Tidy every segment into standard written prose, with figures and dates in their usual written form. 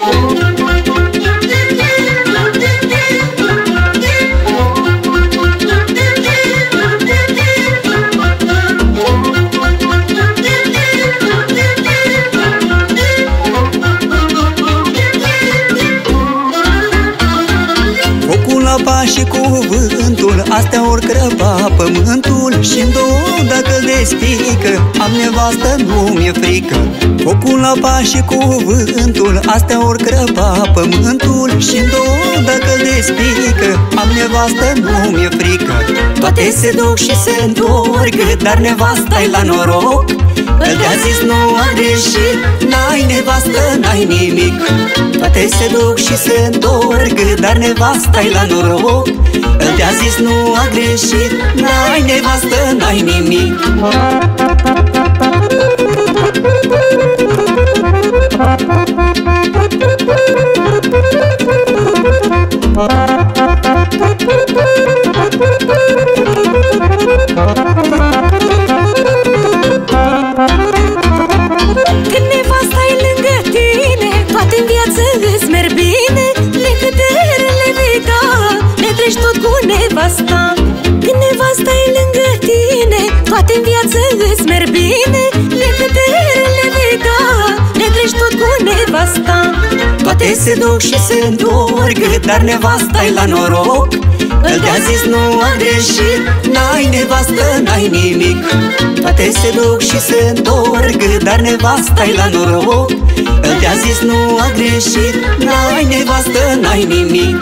Apa și cuvântul, astea ori crăpa pământul. Și-n două dacă despică, am nevastă, nu mi-e frică. Focul, apa și cuvântul, astea ori crăpa pământul. Și-n două dacă despică, am nevastă, nu mi-e frică. Toate se duc și se întorc, dar nevasta-i la noroc. El te-a zis nu a greșit, n-ai nevastă, n-ai nimic. Toate se duc și se întorc, dar nevasta-i la noroc. El te-a zis nu a greșit, n-ai nevastă, n-ai nimic. Când nevasta-i lângă tine, toate în viață îți merg bine. Necădările vei da, le treci tot cu nevasta. Când nevasta-i lângă tine, toate în viață îți merg bine. Necădările vei da, le treci tot cu nevasta. Toate se duc și se întorc, dar nevasta-i la noroc. El te-a zis nu a greșit, n-ai nevastă, n-ai nimic. Toate se duc și se întorc, dar nevasta-i la noroc. El te-a zis nu a greșit, n-ai nevastă, n-ai nimic.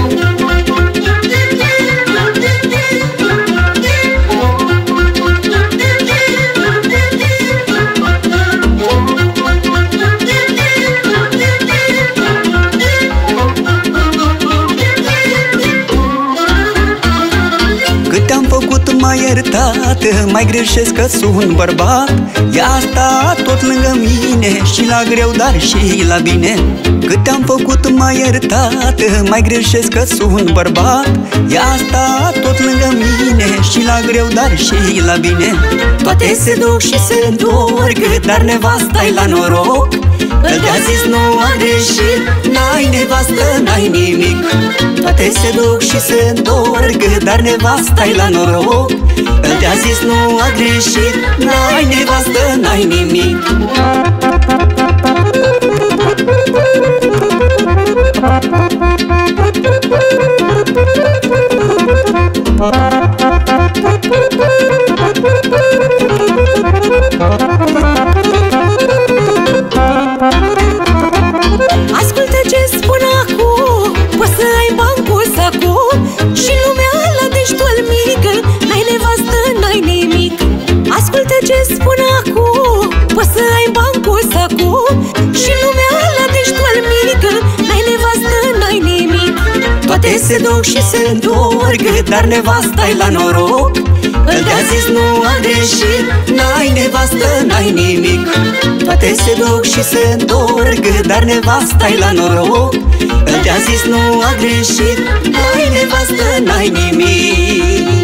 M-a iertat, mai greșesc că sunt bărbat. Ea a stat tot lângă mine, și la greu, dar și la bine. Cât am făcut m-a iertat, mai greșesc că sunt bărbat. Ea a stat tot lângă mine, și la greu, dar și la bine. Toate se duc și se întorc, dar nevasta-i la noroc. El te-a zis nu a greșit, n-ai nevastă, n-ai nimic. Toate se duc și se întorc, dar nevasta-i la noroc. El te-a zis nu a greșit, n-ai nevastă, n-ai nimic. Ascultă ce spun acum, poți să ai bani cu sacul. Și lumea la deștul mică, n-ai nevastă, n-ai nimic. Ascultă ce spun acum, poți să ai bani cu sacul. Și lumea la deștul mică, n-ai nevastă, n-ai nimic. Toate se duc și se întorc, dar nevasta-i la noroc. El te-a zis nu a greșit, n-ai nevastă, n-ai nimic. Toate se duc și se întorc, dar nevasta-i la noroc. El te-a zis nu a greșit, n-ai nevastă, n-ai nimic.